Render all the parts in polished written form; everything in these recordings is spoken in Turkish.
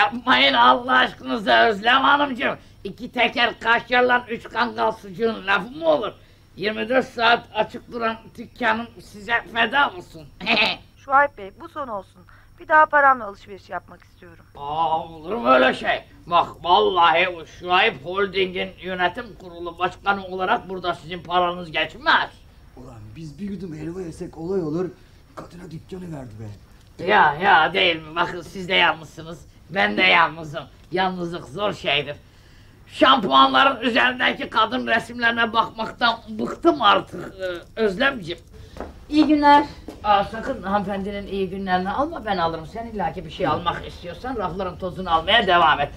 yapmayın Allah aşkınıza Özlem Hanımcığım. 2 teker kaşarla 3 kangal sucuğun lafı mı olur? 24 saat açık duran dükkanım size feda olsun. Şuayb Bey bu son olsun. Bir daha paramla alışveriş yapmak istiyorum. Olur mu öyle şey? Bak vallahi o Şuayb Holding'in yönetim kurulu başkanı olarak burada sizin paranız geçmez. Ulan biz bir yudum helva yesek olay olur, kadına dükkanı verdi be. Ya değil mi? Bakın siz de yalnızsınız. Ben de yalnızım. Yalnızlık zor şeydir. Şampuanların üzerindeki kadın resimlerine bakmaktan bıktım artık Özlemciğim. İyi günler. Sakın hanımefendinin iyi günlerini alma, ben alırım. Sen illaki bir şey almak istiyorsan rafların tozunu almaya devam et.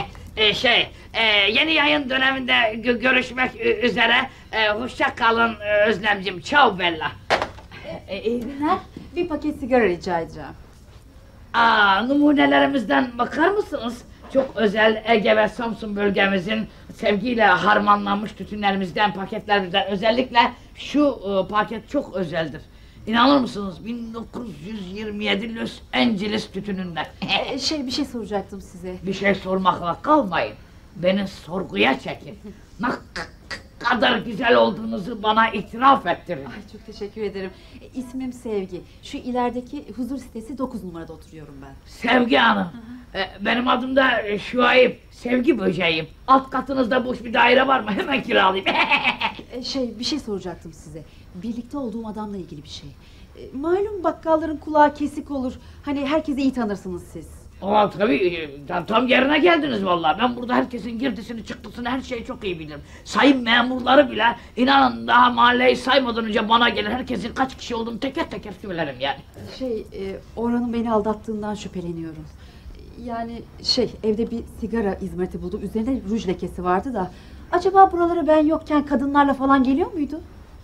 Yeni yayın döneminde görüşmek üzere. Hoşça kalın Özlemciğim. Ciao Bella. İyi günler. Bir paket sigara rica edeceğim. Numunelerimizden bakar mısınız? Çok özel Ege ve Samsun bölgemizin sevgiyle harmanlanmış tütünlerimizden, paketlerimizden, özellikle şu paket çok özeldir. İnanır mısınız? 1927 Los Angeles tütününden. Bir şey soracaktım size. Bir şey sormakla kalmayın. Beni sorguya çekin. Ne kadar güzel olduğunuzu bana itiraf ettirin. Ay, çok teşekkür ederim. İsmim Sevgi. Şu ilerideki huzur sitesi 9 numarada oturuyorum ben. Sevgi Hanım. Benim adım da Şuayb. Sevgi böceğim. Alt katınızda boş bir daire var mı? Hemen kiralayayım. Bir şey soracaktım size. Birlikte olduğum adamla ilgili bir şey. Malum bakkalların kulağı kesik olur. Hani herkesi iyi tanırsınız siz. Tabii tam yerine geldiniz vallahi. Ben burada herkesin girdisini çıktısını her şeyi çok iyi bilirim. Sayın memurları bile inanın daha mahalleyi saymadan önce bana gelir. Herkesin kaç kişi olduğunu teker teker söylerim yani. Orhan'ın beni aldattığından şüpheleniyorum. Yani evde bir sigara izmariti buldum. Üzerinde ruj lekesi vardı da. Acaba buralara ben yokken kadınlarla falan geliyor muydu?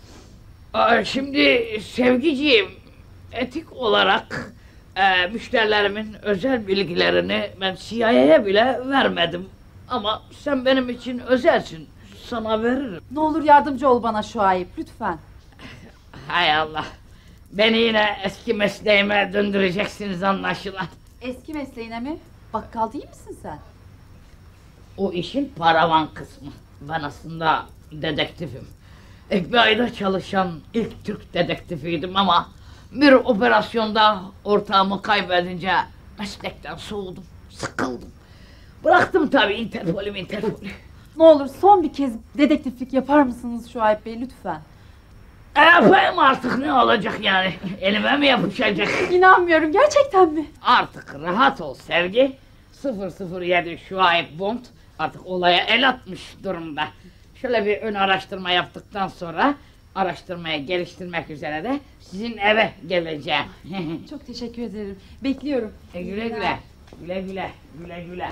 Şimdi Sevgiciğim, etik olarak müşterilerimin özel bilgilerini ben CIA'ya bile vermedim. Ama sen benim için özelsin. Sana veririm. Ne olur yardımcı ol bana Şuayb, lütfen. Hay Allah. Beni yine eski mesleğime döndüreceksiniz anlaşılan. Eski mesleğine mi? Bakkal değil misin sen? O işin paravan kısmı. Ben aslında dedektifim. FBI'da çalışan ilk Türk dedektifiydim ama bir operasyonda ortağımı kaybedince meslekten soğudum, sıkıldım. Bıraktım tabii Interpol'ü. Ne olur son bir kez dedektiflik yapar mısınız Şuayb Bey lütfen? Efendim artık ne olacak yani? Elime mi yapışacak? İnanmıyorum, gerçekten mi? Artık rahat ol Sevgi. 007 Şuayb Bond artık olaya el atmış durumda. Şöyle bir ön araştırma yaptıktan sonra araştırmayı geliştirmek üzere de sizin eve geleceğim. Çok teşekkür ederim. Bekliyorum. Güle güle. Güle güle.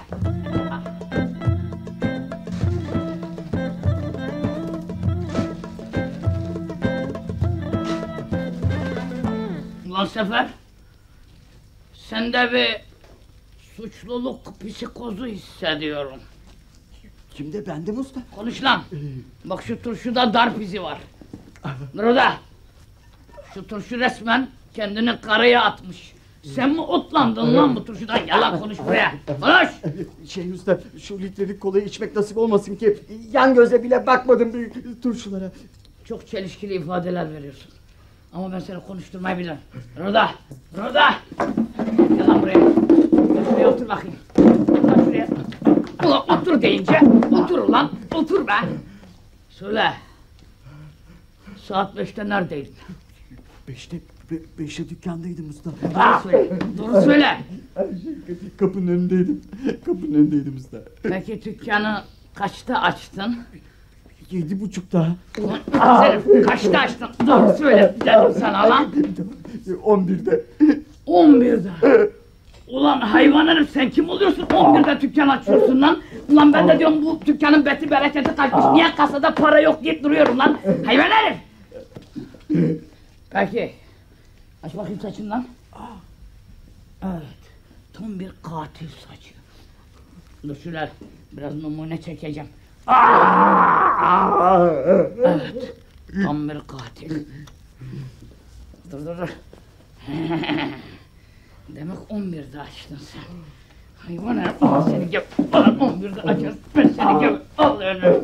Ulan Sefer, sende bir suçluluk psikozu hissediyorum. Kimde, bende mi usta? Konuş lan! Bak şu turşuda darp izi var. Burada! Şu turşu resmen kendini karaya atmış. Sen mi otlandın lan bu turşudan? Gel lan konuş buraya! Konuş! Usta, şu litrelik kolayı içmek nasip olmasın ki yan göze bile bakmadım bir turşulara. Çok çelişkili ifadeler veriyorsun. Ama ben seni konuşturmayı bilirim. Burada! Gel lan buraya! Gel şuraya otur bakayım. Lan şuraya! Ulan otur deyince otur ulan! Otur be! Söyle! Saat 5'te neredeydin? Beşte dükkandaydım usta. Doğru söyle! Kapının önündeydim usta. Peki dükkanı kaçta açtın? 7.30'da. Sen kaçta açtın? Doğru söyle dedim sana lan! 11'de. 11'de! Ulan hayvan herif, sen kim oluyorsun? 11'de dükkan açıyorsun lan! Ulan ben de diyorum bu dükkanın beti bereketi kaçmış, niye kasada para yok deyip duruyorum lan! Hayvan herif! Peki, aç bakayım saçını lan! Evet, tam bir katil saçı. Dur şöyle biraz numune çekeceğim. Evet, tam bir katil. Dur. Demek 11'de açtın sen. Hayvan herif, al seni gel. Ulan 11'de açar, ben seni gel. Al önü.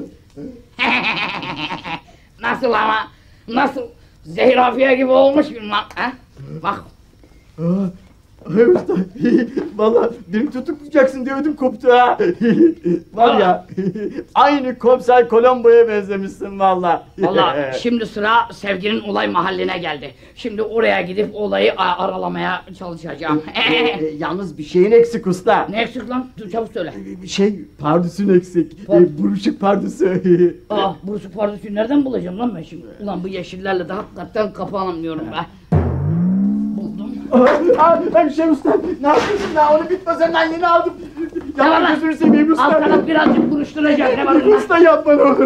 Nasıl ama? Nasıl? Zehrafiye gibi olmuş muyum lan? Ha? Bak. Ay usta, valla beni tutuklayacaksın diye ödüm koptu ha. Var ya, aynı komiser Colombo'ya benzemişsin valla. Valla şimdi sıra Sevgi'nin olay mahalline geldi. Şimdi oraya gidip olayı aralamaya çalışacağım. Yalnız bir şeyin eksik usta. Ne eksik lan? Dur çabuk söyle. Pardüsün eksik. Buruşuk pardüsü. Buruşuk pardüsü nereden bulacağım lan ben şimdi? Ulan bu yeşillerle de hakikaten kapanamıyorum be. Buldum. Hemşire usta, ne yapıyorsun ya? Onu bitmez hemen yeni aldım. Ne var Yapma lan? gözünü seveyim usta. Alt taraf birazcık buruşturacak. Ne var lan? Usta yapma ne olur.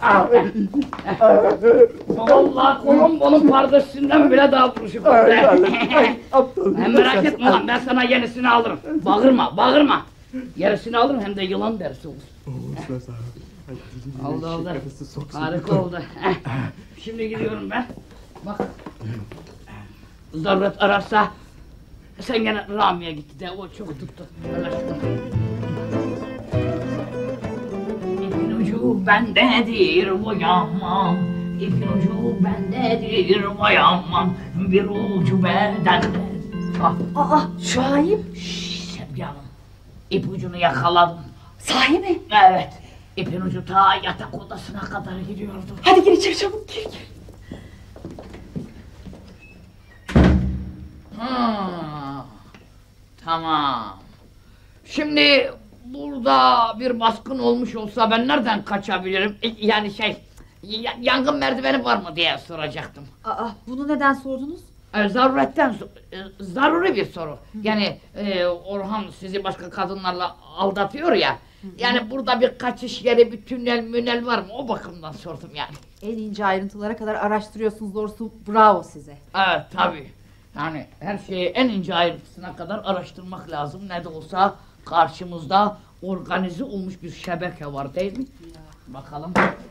Vallahi Colombo'nun pardesüsünden bile daha buruşuk. Aptal. Hem merak etme lan, ben sana yenisini alırım. Bağırma, bağırma. Yenisini alırım, hem de yılan dersi olur. Oldu oldu. Harika oldu. Şimdi gidiyorum ben. Bak. Zaruret ararsa sen gene Rami'ye gitti de o çok tuttu. Öyle şunu. İpin ucu bendedir vay aman. İpin ucu bendedir vay aman. Bir ucu bendende. Şuayb. Sevgi Hanım. İpucunu yakaladım. Sahi mi? Evet. İpin ucu ta yatak odasına kadar gidiyordu. Hadi gir içeri çabuk gir. Tamam. Şimdi burada bir baskın olmuş olsa ben nereden kaçabilirim? Yani yangın merdiveni var mı diye soracaktım. Bunu neden sordunuz? Zaruretten, zaruri bir soru. Yani Orhan sizi başka kadınlarla aldatıyor ya. Yani burada bir kaçış yeri, bir tünel var mı? O bakımdan sordum yani. En ince ayrıntılara kadar araştırıyorsunuz doğrusu, bravo size. Evet tabii. Yani her şeyi en ince ayrıntısına kadar araştırmak lazım. Ne de olsa karşımızda organize olmuş bir şebeke var değil mi? Bakalım.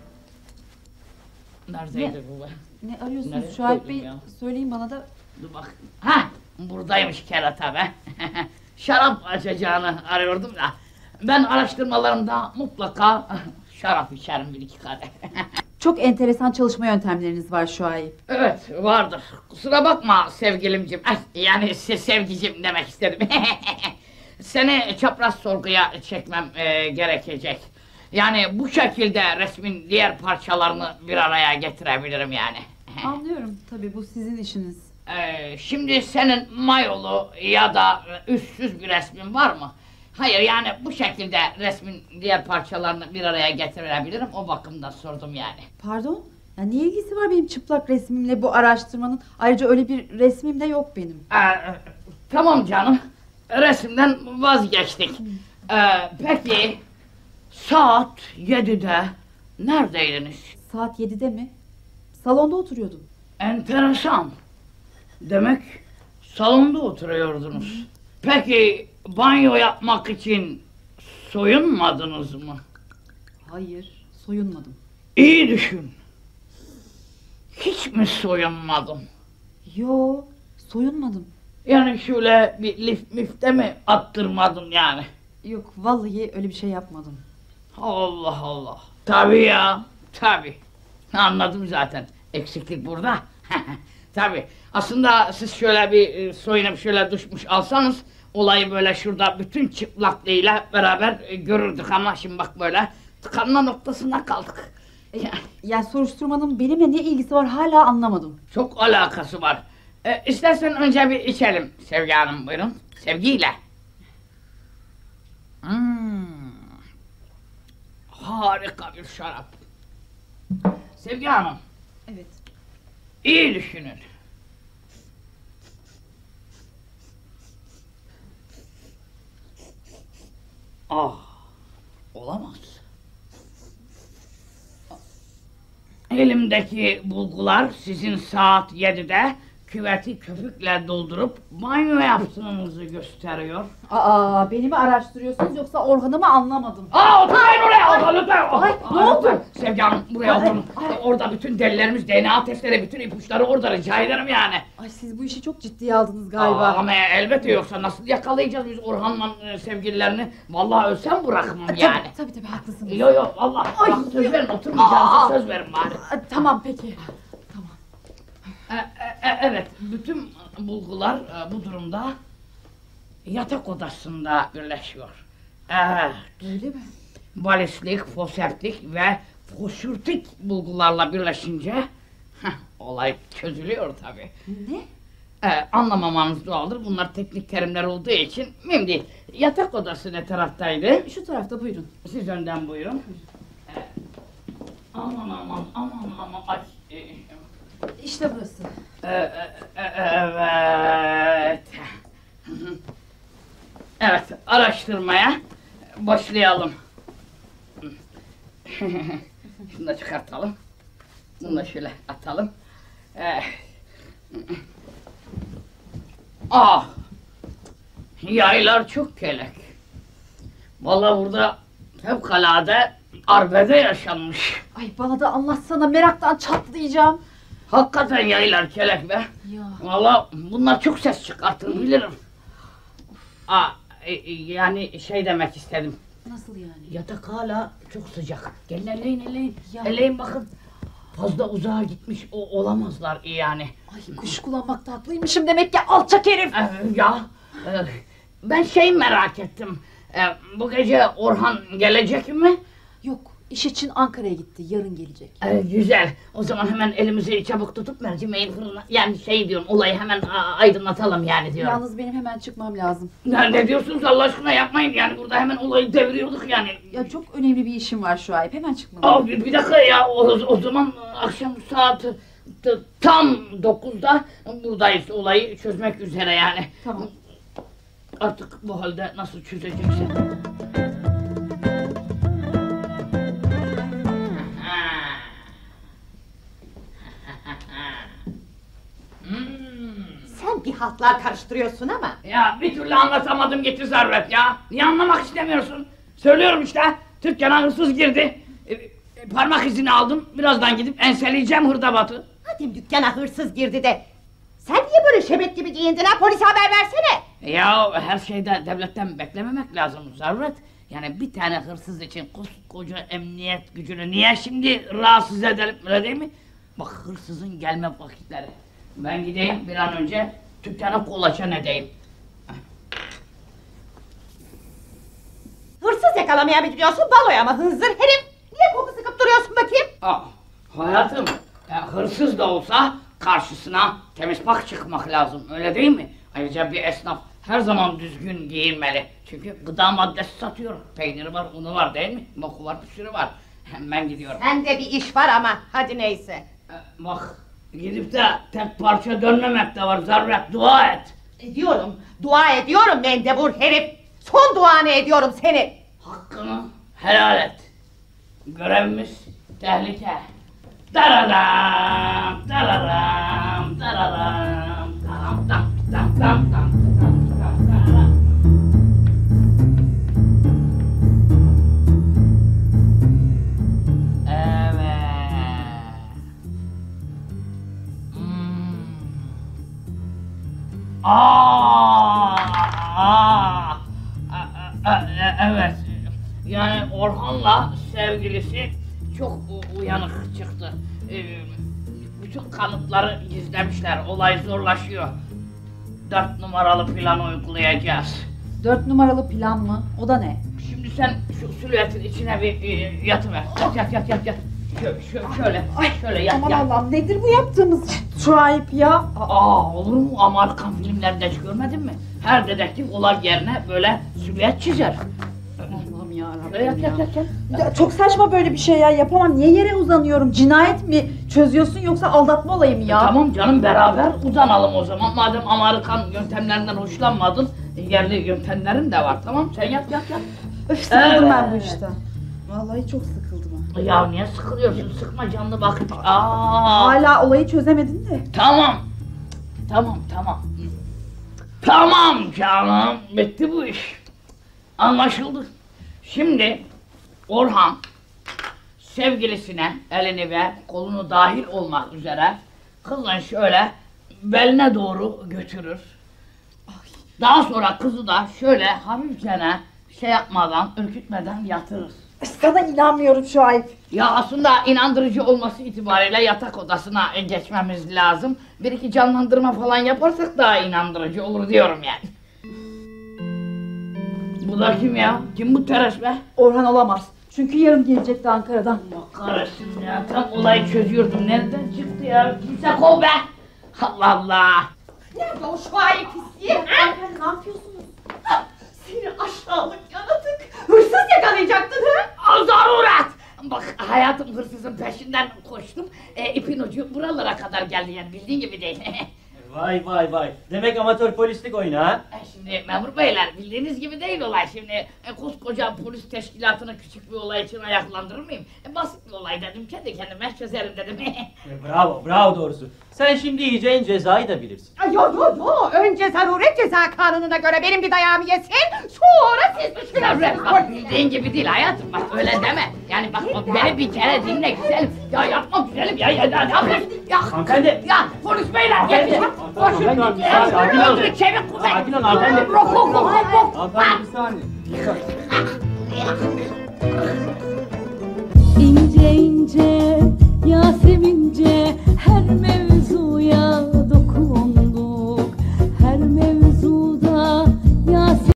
Neredeydi bu be? Ne arıyorsunuz Nereye Şuayb koydum Bey? ya? Söyleyin bana da. Dur bak. Hah! Buradaymış kerata be. Şarap açacağını arıyordum da. Ben araştırmalarımda mutlaka şarap içerim bir iki kadeh. Çok enteresan çalışma yöntemleriniz var Şuayb. Evet vardır. Kusura bakma sevgilimcim. Yani sevgicim demek istedim. Seni çapraz sorguya çekmem gerekecek. Yani bu şekilde resmin diğer parçalarını bir araya getirebilirim yani. Anlıyorum tabii, bu sizin işiniz. Şimdi senin mayolu ya da üstsüz bir resmin var mı? Hayır yani bu şekilde resmin diğer parçalarını bir araya getirebilirim, o bakımdan sordum yani. Pardon? Ya ne ilgisi var benim çıplak resmimle bu araştırmanın? Ayrıca öyle bir resmim de yok benim. Tamam canım, resimden vazgeçtik. Peki saat 7'de neredeydiniz? Saat 7'de mi? Salonda oturuyordum. Enteresan. Demek salonda oturuyordunuz. Peki banyo yapmak için soyunmadınız mı? Hayır, soyunmadım. İyi düşün. Hiç mi soyunmadın? Yo, soyunmadım. Yani şöyle bir mifte mi attırmadın yani? Yok, vallahi öyle bir şey yapmadım. Allah Allah. Tabii ya, tabii. Anladım zaten. Eksiklik burada. Tabii. Aslında siz şöyle bir soyunup şöyle duşmuş alsanız olayı böyle şurada bütün çıplaklığıyla beraber görürdük ama şimdi bak böyle tıkanma noktasına kaldık. Yani soruşturmanın benimle ne ilgisi var hala anlamadım. Çok alakası var. İstersen önce bir içelim Sevgi Hanım, buyurun. Sevgiyle. Harika bir şarap. Sevgi Hanım, Evet. iyi düşünün. Olamaz. Elimdeki bulgular sizin saat 7'de küveti köpükle doldurup banyo yaptığınızı gösteriyor. Aa, beni mi araştırıyorsunuz yoksa Orhan'ı mı anlamadım. Oturmayın oraya! Lütfen! Ay, ne oldu? Sevgi Hanım buraya Ay, oturun. ay. Orada bütün delillerimiz, DNA testleri, bütün ipuçları orada, rica ederim yani. Ay, siz bu işi çok ciddiye aldınız galiba. Ama elbette, yoksa nasıl yakalayacağız biz Orhan'la sevgililerini? Vallahi ölsem bırakmam Tabii, yani. tabii haklısınız. Yok vallahi Ay. bak, söz verin, oturmayacağınıza söz verin bari. Tamam peki. Tamam. Evet, bütün bulgular bu durumda yatak odasında birleşiyor. Evet, Öyle mi? balistik, foseptik ve fosürtik bulgularla birleşince olay çözülüyor tabii. Ne? Anlamamanız doğaldır. Bunlar teknik terimler olduğu için mühim değil. Yatak odası ne taraftaydı? Şu tarafta buyurun. Siz önden buyurun. Aman. Ay. İşte burası. Evet. Evet, araştırmaya başlayalım. Şunu da çıkartalım. Bunu da şöyle atalım. Yaylar çok kelek. Vallahi burada fevkalade arbede yaşanmış. Ay, bana da anlatsana, meraktan çatlayacağım. Hakikaten yaylar kelek be. Ya. Vallahi bunlar çok ses çıkartır bilirim. Yani şey demek istedim. Nasıl yani? Yatak hala çok sıcak. Gelin elleyin. Ya. Elleyin bakın. Fazla uzağa gitmiş olamazlar yani. Ay, kuş kullanmakta haklıymışım demek ki, alçak herif. Ben şey merak ettim. Bu gece Orhan gelecek mi? Yok, iş için Ankara'ya gitti, yarın gelecek. Güzel. O zaman hemen elimizi çabuk tutup mercimeğin fırına... Yani şey diyorum, olayı hemen aydınlatalım yani diyorum. Yalnız benim hemen çıkmam lazım. Ne diyorsunuz Allah aşkına, yapmayın yani, burada hemen olayı deviriyorduk yani. Ya çok önemli bir işim var şu ay, hemen çıkmalıyım. Bir dakika ya, o zaman akşam saat tam 9'da buradayız, olayı çözmek üzere yani. Tamam. Artık bu halde nasıl çözeceksin? Sen bir hatlar karıştırıyorsun ama. Ya bir türlü anlatamadım gitti Zaruret ya. Niye anlamak istemiyorsun? Söylüyorum işte. Dükkana hırsız girdi. Parmak izini aldım. Birazdan gidip enseleyeceğim hırdavatı. Hadi dükkana hırsız girdi de. Sen niye böyle şebek gibi giyindin ha? Polise haber versene. Ya her şeyde devletten beklememek lazım Zaruret. Yani bir tane hırsız için koskoca emniyet gücünü niye şimdi rahatsız edelim, öyle değil mi? Bak, hırsızın gelme vakitleri. Ben gideyim bir an önce dükkana kolaçan edeyim. Hırsız yakalamaya mı gidiyorsun, baloya mı hınzır herif? Niye koku sıkıp duruyorsun bakayım? Hayatım, hırsız da olsa karşısına temiz pak çıkmak lazım, öyle değil mi? Ayrıca bir esnaf her zaman düzgün giyinmeli. Çünkü gıda maddesi satıyor. Peyniri var, unu var değil mi? Boku var, bir sürü var. Ben gidiyorum. Sende bir iş var ama hadi neyse. Bak, gidip de tek parça dönmemek de var Zaruret, dua et. Ediyorum, dua ediyorum mendebur herif. Son duanı ediyorum seni. Hakkını helal et. Görevimiz tehlike. Dararam, dararam, dararam, dam dam dam dam dam. Evet. Yani Orhan'la sevgilisi çok uyanık çıktı. Bütün kanıtları gizlemişler. Olay zorlaşıyor. 4 numaralı planı uygulayacağız. 4 numaralı plan mı? O da ne? Şimdi sen şu silüetin içine bir yatıver. Yat. Şöyle yat. Aman Allah'ım, nedir bu yaptığımız Şuayb ya? Olur mu? Amerikan filmlerinde hiç görmedin mi? Her dedektif olay yerine böyle silüet çizer. Allah'ım yarabbim Şöyle yat. Ya çok saçma böyle bir şey ya, yapamam. Niye yere uzanıyorum? Cinayet mi çözüyorsun yoksa aldatma olayı mı ya? Tamam canım, beraber uzanalım o zaman. Madem Amerikan yöntemlerinden hoşlanmadın, yerli yöntemlerin de var. Tamam, sen yat. Öf, sıkıldım ben bu işten. Vallahi çok sıkıldım ha. Ya niye sıkılıyorsun? Sıkma canını bak. Hala olayı çözemedin de. Tamam. Tamam. Tamam canım, bitti bu iş. Anlaşıldı. Şimdi Orhan sevgilisine elini ve kolunu dahil olmak üzere kızın şöyle beline doğru götürür. Daha sonra kızı da şöyle hafifçene şey yapmadan, ürkütmeden yatırır. Sana inanmıyorum Şuayb. Ya aslında inandırıcı olması itibariyle yatak odasına geçmemiz lazım. Bir iki canlandırma falan yaparsak daha inandırıcı olur diyorum yani. Bu da kim ya? Kim bu Teres be? Orhan olamaz. Çünkü yarın gelecekti Ankara'dan. Allah kahretsin ya, tam olayı çözüyordum. Nereden çıktı ya? Kimse kov be! Allah Allah! Nerede o Şuayb pisliği? Hanımefendi ne yapıyorsunuz? Seni aşağılık yaratık. Hırsız yakalayacaktın ha? Zaruret! Bak hayatım hırsızın peşinden koştum. İpin ucu buralara kadar geldi yani bildiğin gibi değil. Vay. Demek amatör polislik oyunu ha? Şimdi memur beyler bildiğiniz gibi değil olay şimdi. Koskoca polis teşkilatını küçük bir olay için ayaklandırır mıyım? Basit bir olay dedim, kendi kendime çözerim dedim. Bravo doğrusu. Sen şimdi yiyeceğin cezayı da bilirsin. Yo. Önce zaruret ceza kanununa göre benim bir dayağımı yesin. Sonra siz düşünürsünüz. Bak bildiğin gibi değil hayatım, bak öyle deme. Yani bak beni bir kere dinle güzelim. Ya yapma güzelim ya ne yapıyorsun? Ya Hanımefendi. Ya polis beyler yetişin. Koşun. Sakin ol. Çevik kuvvet. Sakin ol hanımefendi. Rokoko. Hanımefendi bir saniye. İnce ince